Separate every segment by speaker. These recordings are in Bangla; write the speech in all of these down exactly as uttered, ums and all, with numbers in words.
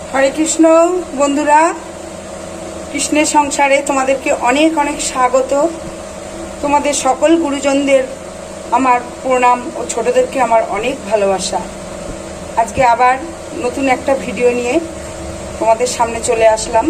Speaker 1: हरे कृष्ण बंधुरा कृष्णेर संसारे तुम्हादेरके अनेक अनेक स्वागत। तुम्हादेर सकल गुरुजनदेर आमार प्रणाम और छोटोदेरके आमार अनेक भालोबासा। आज के आबार नतून एकटा भिडियो निये तुम्हादेर सामने चले आसलाम।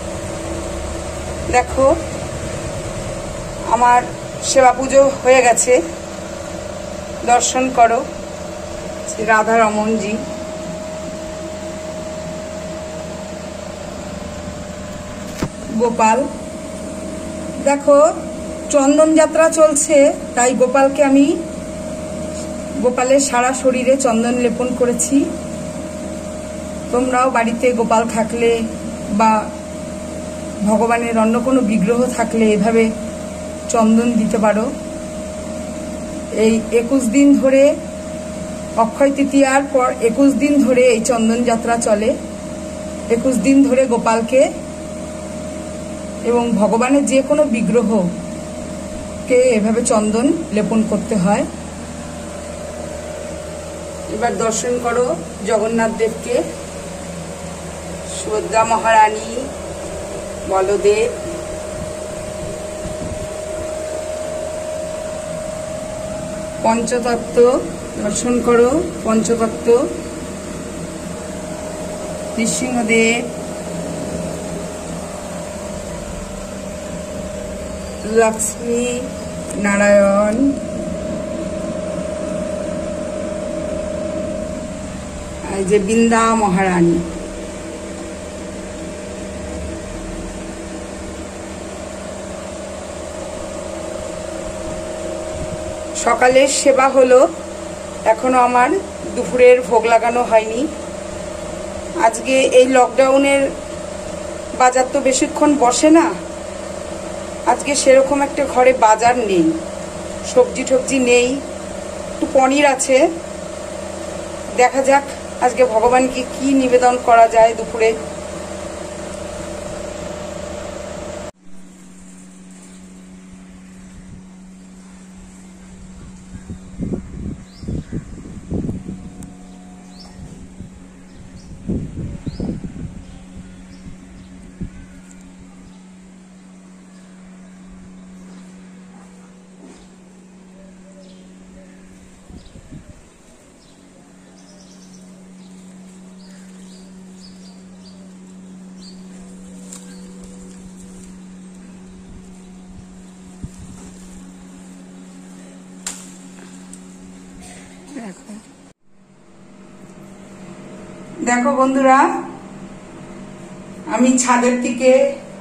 Speaker 1: देखो आमार सेवा पुजो हये गेछे, दर्शन करो राधा रमन जी। गोपाल देखो चंदन यात्रा चलছে, তাই গোপালকে আমি গোপালের সারা শরীরে চন্দন লেপন করেছি। তোমরাও বাড়িতে গোপাল থাকলে বা ভগবানের অন্য কোনো বিগ্রহ থাকলে এভাবে চন্দন দিতে পারো। এই একুশ দিন ধরে অক্ষয় তৃতীয়ার পর একুশ দিন ধরে এই চন্দন যাত্রা চলে। একুশ দিন ধরে গোপালকে এবং ভগবানের যে কোনো বিগ্রহকে এভাবে চন্দন লেপন করতে হয়। এবার দর্শন করো জগন্নাথ দেবকে, সুভদ্রা মহারানী, বলদেব, পঞ্চতত্ত্ব দর্শন করো। পঞ্চতত্ত্ব নৃসিংহদেব, लक्ष्मी नारायण, जे बिंदा महारानी। सकालेर सेवा हलो, एखोनो आमार दुपुरेर भोग लागानो हयनि। आजके एई लकडाउनेर बाजार तो बेशिक्षण बसे ना, आज के सेरकम एक घरे बाजार नहीं, सब्जी टब्जी नहीं, एकटू पनीर आछे। देखा जाक आज के भगवान के की निवेदन करा जाए दुपुरे। देखो बंधुरा आमी छादेर दिके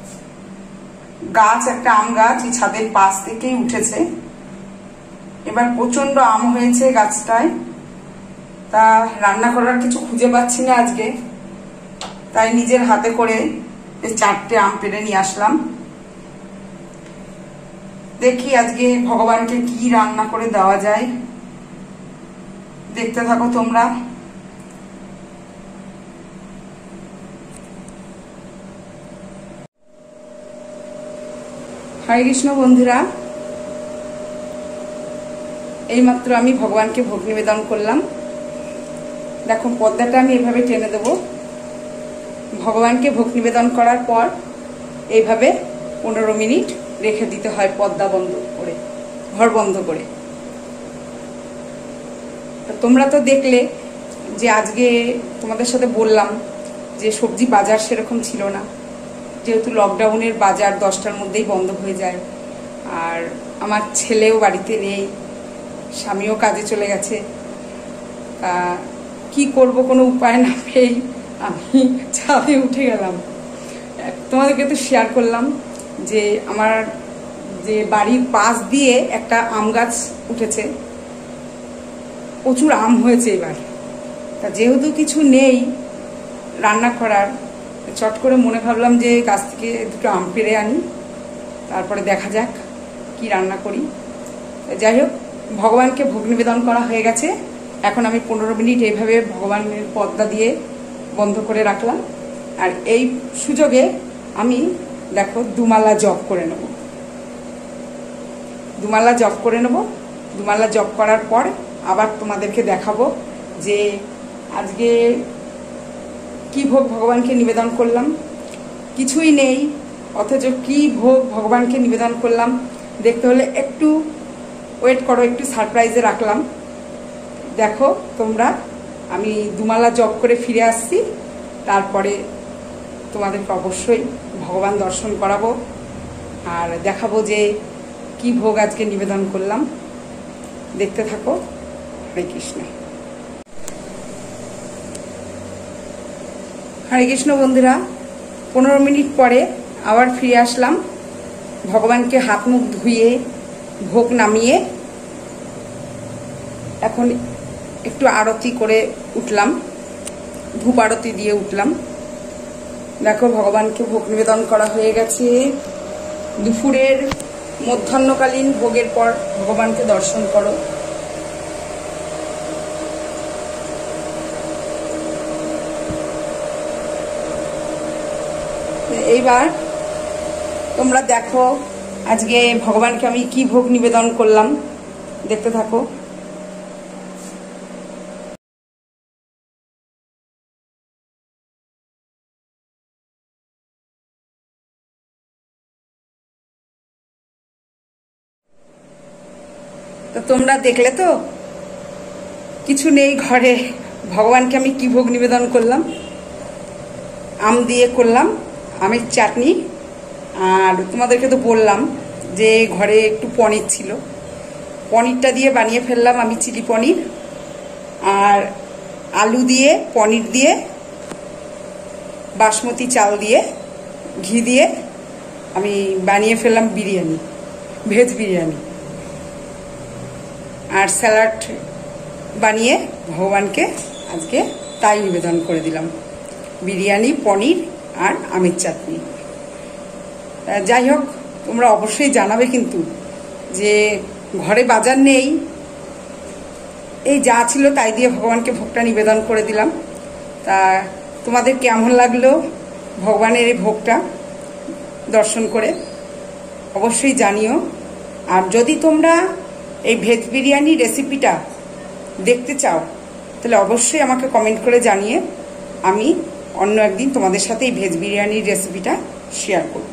Speaker 1: गाछ एक आम गाछ छादेर पाश थेकेई उठेছে। এবার প্রচন্ড আম হয়েছে গাছটায়, তা রান্না করার কিছু খুঁজে পাচ্ছি না আজকে, তাই নিজের হাতে করে এই চারটে আম পেড়ে নিয়ে আসলাম। দেখি আজকে ভগবানকে কি রান্না করে দেওয়া যায়, দেখতে থাকো তোমরা। हरे कृष्ण बंधुरा এইমাত্র আমি ভগবানকে ভোগ নিবেদন করলাম। দেখো পর্দাটা আমি এভাবে টেনে দেব। ভগবানকে ভোগ নিবেদন করার পর এইভাবে পনেরো মিনিট রেখে দিতে হয় পর্দা বন্ধ করে, ঘর বন্ধ করে। তোমরা তো দেখলে যে আজকে তোমাদের সাথে বললাম যে সবজি বাজার সেরকম ছিল না, যেহেতু লকডাউনের বাজার দশটার মধ্যেই বন্ধ হয়ে যায়। আর আমার ছেলেও বাড়িতে নেই, স্বামীও কাজে চলে গেছে। তা কি করব কোনো উপায় না পেয়ে আমি ছাদে উঠে গেলাম। তোমাদেরকে তো শেয়ার করলাম যে আমার যে বাড়ির পাশ দিয়ে একটা আম গাছ উঠেছে, প্রচুর আম হয়েছে এবার। তা যেহেতু কিছু নেই রান্না করার, চট করে মনে ভাবলাম যে গাছ থেকে দুটো আম পেড়ে আনি, তারপরে দেখা যাক কি রান্না করি। যাই হোক, ভগবানকে ভোগ নিবেদন করা হয়ে গেছে। এখন আমি পনেরো মিনিট এইভাবে ভগবানের পর্দা দিয়ে বন্ধ করে রাখলাম। আর এই সুযোগে আমি দেখো দুমালা জপ করে নেব। দুমালা জপ করে নেব। দুমালা জপ করার পর আবার তোমাদেরকে দেখাবো যে আজকে কি ভোগ ভগবানকে নিবেদন করলাম, কিছুই নেই, অথচ কি ভোগ ভগবানকে নিবেদন করলাম দেখতে হলে একটু ওয়েট করো, একটু সারপ্রাইজে রাখলাম। দেখো তোমরা, আমি দুমালা জপ করে ফিরে আসছি, তারপরে তোমাদেরকে অবশ্যই ভগবান দর্শন করাবো আর দেখাবো যে কি ভোগ আজকে নিবেদন করলাম। দেখতে থাকো। হরে কৃষ্ণ। হরে কৃষ্ণ বন্ধুরা, পনেরো মিনিট পরে আবার ফিরে আসলাম। ভগবানকে হাত মুখ ধুয়ে ভোগ নামিয়ে এখন একটু আরতি করে উঠলাম, ধূপ আরতি দিয়ে উঠলাম। দেখো ভগবানকে ভোগ নিবেদন করা হয়ে গেছে। দুপুরের মধ্যাহ্নকালীন ভোগের পর ভগবানকে দর্শন করো। এইবার তোমরা দেখো আজকে ভগবানকে আমি কি ভোগ নিবেদন করলাম, দেখতে থাকো। তো তোমরা দেখলে তো, কিছু নেই ঘরে, ভগবানকে আমি কি ভোগ নিবেদন করলাম। আম দিয়ে করলাম আমের চাটনি, আর তোমাদেরকে তো বললাম যে ঘরে একটু পনির ছিল, পনিরটা দিয়ে বানিয়ে ফেললাম আমি চিলি পনির। আর আলু দিয়ে, পনির দিয়ে, বাসমতি চাল দিয়ে, ঘি দিয়ে আমি বানিয়ে ফেললাম বিরিয়ানি, ভেজ বিরিয়ানি। আর স্যালাড বানিয়ে ভগবানকে আজকে তাই নিবেদন করে দিলাম, বিরিয়ানি, পনির আর আমের চাটনি। যাই হোক, তোমরা অবশ্যই জানাবে কিন্তু যে ঘরে বাজার নেই, এই যা ছিল তাই দিয়ে ভগবানকে ভোগটা নিবেদন করে দিলাম। তা তোমাদের কেমন লাগলো ভগবানের এই ভোগটা দর্শন করে অবশ্যই জানিও। আর যদি তোমরা এই ভেজ বিরিয়ানি রেসিপিটা দেখতে চাও তাহলে অবশ্যই আমাকে কমেন্ট করে জানিয়ে আমি অন্য একদিন তোমাদের সাথে এই ভেজ বিরিয়ানির রেসিপিটা শেয়ার করব।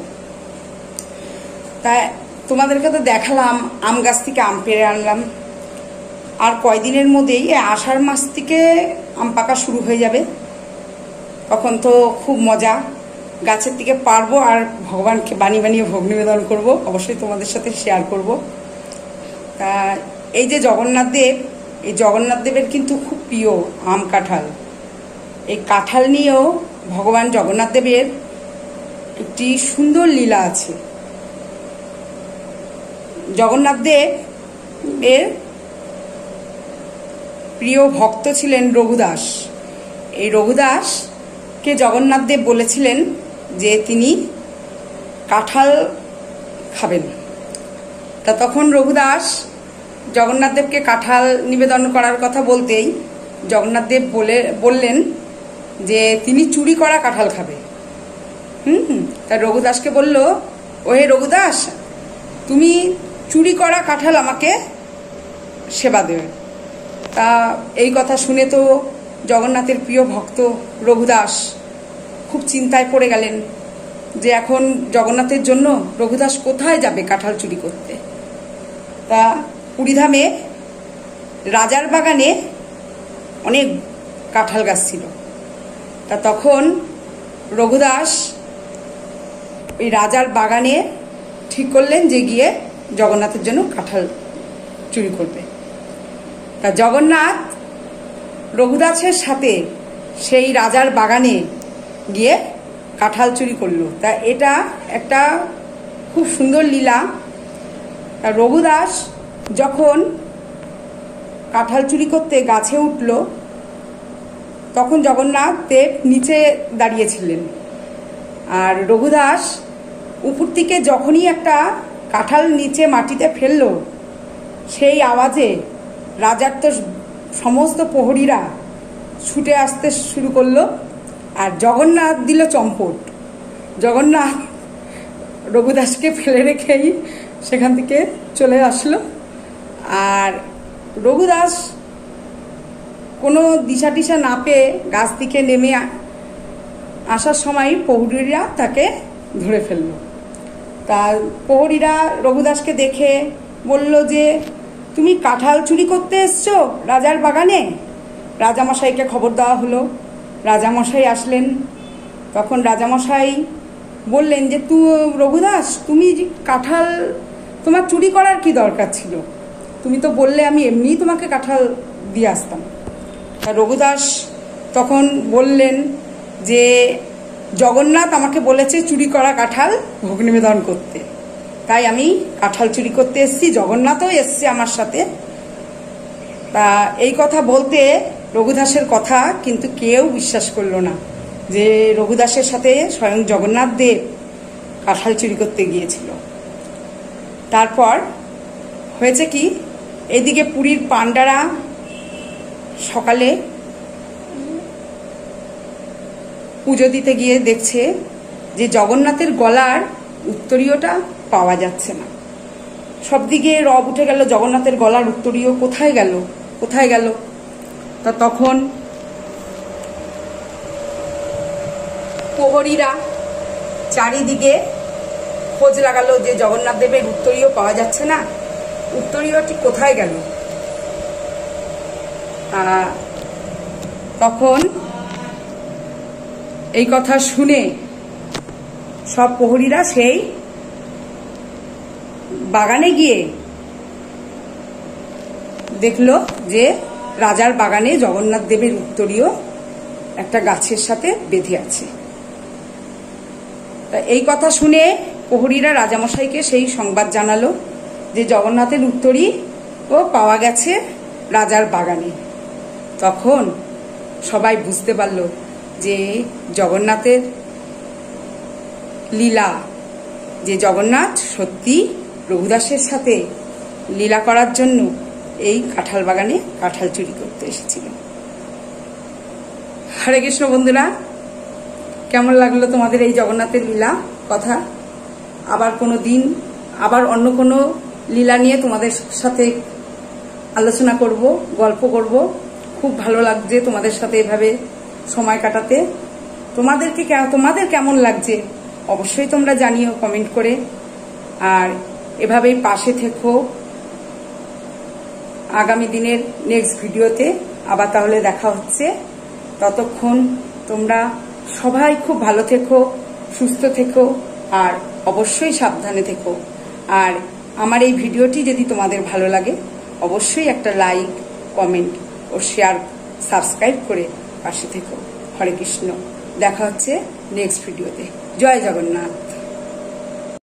Speaker 1: তাই তোমাদেরকে তো দেখালাম আম গাছ থেকে আম পেড়ে আনলাম, আর কয়দিনের মধ্যেই আষাঢ় মাস থেকে আম পাকা শুরু হয়ে যাবে, তখন তো খুব মজা, গাছের থেকে পারবো আর ভগবানকে বানিয়ে বানিয়ে ভোগ নিবেদন করবো, অবশ্যই তোমাদের সাথে শেয়ার করব। এই যে জগন্নাথ দেব, এই জগন্নাথ দেবের কিন্তু খুব প্রিয় আম কাঁঠাল। এই কাঁঠাল নিয়েও ভগবান জগন্নাথ দেবের একটি সুন্দর লীলা আছে। জগন্নাথ দেব এর প্রিয় ভক্ত ছিলেন রঘুদাস। এই রঘুদাসকে জগন্নাথ দেব বলেছিলেন যে তিনি কাঁঠাল খাবেন। তা তখন রঘুদাস জগন্নাথ দেবকে কাঁঠাল নিবেদন করার কথা বলতেই জগন্নাথ দেব বলে বললেন যে তিনি চুরি করা কাঁঠাল খাবে। হুম হুম তা রঘুদাসকে বলল, ওহে রঘুদাস, তুমি চুরি করা কাঁঠাল আমাকে সেবা দেবে। তা এই কথা শুনে তো জগন্নাথের প্রিয় ভক্ত রঘুদাস খুব চিন্তায় পড়ে গেলেন যে এখন জগন্নাথের জন্য রঘুদাস কোথায় যাবে কাঁঠাল চুরি করতে। তা পুরীধামে রাজার বাগানে অনেক কাঁঠাল গাছ ছিল। তা তখন রঘুদাস ওই রাজার বাগানে ঠিক করলেন যে গিয়ে জগন্নাথের জন্য কাঁঠাল চুরি করবে। তা জগন্নাথ রঘুদাসের সাথে সেই রাজার বাগানে গিয়ে কাঁঠাল চুরি করলো। তা এটা একটা খুব সুন্দর লীলা। তা রঘুদাস যখন কাঁঠাল চুরি করতে গাছে উঠল তখন জগন্নাথ দেব নিচে দাঁড়িয়েছিলেন, আর রঘুদাস উপর থেকে যখনই একটা কাঁঠাল নিচে মাটিতে ফেলল সেই আওয়াজে রাজার তো সমস্ত প্রহরীরা ছুটে আসতে শুরু করলো, আর জগন্নাথ দিল চম্পট। জগন্নাথ রঘুদাসকে ফেলে রেখেই সেখান থেকে চলে আসলো। আর রঘুদাস কোনো দিশা টিশা না পেয়ে গাছ থেকে নেমে আসার সময় প্রহরীরা তাকে ধরে ফেলল। তার প্রহরীরা রঘুদাসকে দেখে বলল যে তুমি কাঁঠাল চুরি করতে এসছো রাজার বাগানে। রাজামশাইকে খবর দেওয়া হলো। রাজামশাই আসলেন। তখন রাজামশাই বললেন যে তু রঘুদাস, তুমি কাঁঠাল তোমার চুরি করার কি দরকার ছিল? তুমি তো বললে আমি এমনিই তোমাকে কাঁঠাল দিয়ে আসতাম। রঘুদাস তখন বললেন যে জগন্নাথ আমাকে বলেছে চুরি করা কাঁঠাল ভোগ নিবেদন করতে, তাই আমি কাঁঠাল চুরি করতে এসেছি, জগন্নাথও এসছে আমার সাথে। তা এই কথা বলতে রঘুদাসের কথা কিন্তু কেউ বিশ্বাস করলো না যে রঘুদাসের সাথে স্বয়ং জগন্নাথ দেব কাঁঠাল চুরি করতে গিয়েছিল। তারপর হয়েছে কি, এদিকে পুরীর পাণ্ডারা সকালে পুজো দিতে গিয়ে দেখছে যে জগন্নাথের গলার উত্তরীয়টা পাওয়া যাচ্ছে না। সব দিকে রব উঠে গেল, জগন্নাথের গলার উত্তরীয় কোথায় গেল কোথায় গেল তা তখন প্রহরীরা চারিদিকে খোঁজ লাগালো যে জগন্নাথ দেবের উত্তরীয় পাওয়া যাচ্ছে না, উত্তরীয়টি কোথায় গেল। তখন এই কথা শুনে সব প্রহরীরা সেই বাগানে গিয়ে দেখলো যে রাজার বাগানে জগন্নাথ দেবের উত্তরীয় একটা গাছের সাথে বেঁধে আছে। তা এই কথা শুনে প্রহরীরা রাজামশাইকে সেই সংবাদ জানালো যে জগন্নাথের উত্তরী ও পাওয়া গেছে রাজার বাগানে। তখন সবাই বুঝতে পারল যে জগন্নাথের লীলা, যে জগন্নাথ সত্যি রঘুদাসের সাথে লীলা করার জন্য এই কাঁঠাল বাগানে কাঁঠাল চুরি করতে এসেছিল। হরে কৃষ্ণ বন্ধুরা, কেমন লাগলো তোমাদের এই জগন্নাথের লীলা কথা? আবার কোনো দিন আবার অন্য কোনো লীলা নিয়ে তোমাদের সাথে আলোচনা করব, গল্প করব। খুব ভালো লাগছে তোমাদের সাথে এভাবে সময় কাটাতে। তোমাদেরকে তোমাদের কেমন লাগছে অবশ্যই তোমরা জানিও কমেন্ট করে। আর এভাবেই পাশে থেকো। আগামী দিনের নেক্সট ভিডিওতে আবার তাহলে দেখা হচ্ছে। ততক্ষণ তোমরা সবাই খুব ভালো থেকো, সুস্থ থেকো আর অবশ্যই সাবধানে থেকো। আর আমার এই ভিডিওটি যদি তোমাদের ভালো লাগে অবশ্যই একটা লাইক, কমেন্ট ও শেয়ার, সাবস্ক্রাইব করে পাশে থেকো। হরে কৃষ্ণ, দেখা হচ্ছে নেক্সট ভিডিওতে। জয় জগন্নাথ।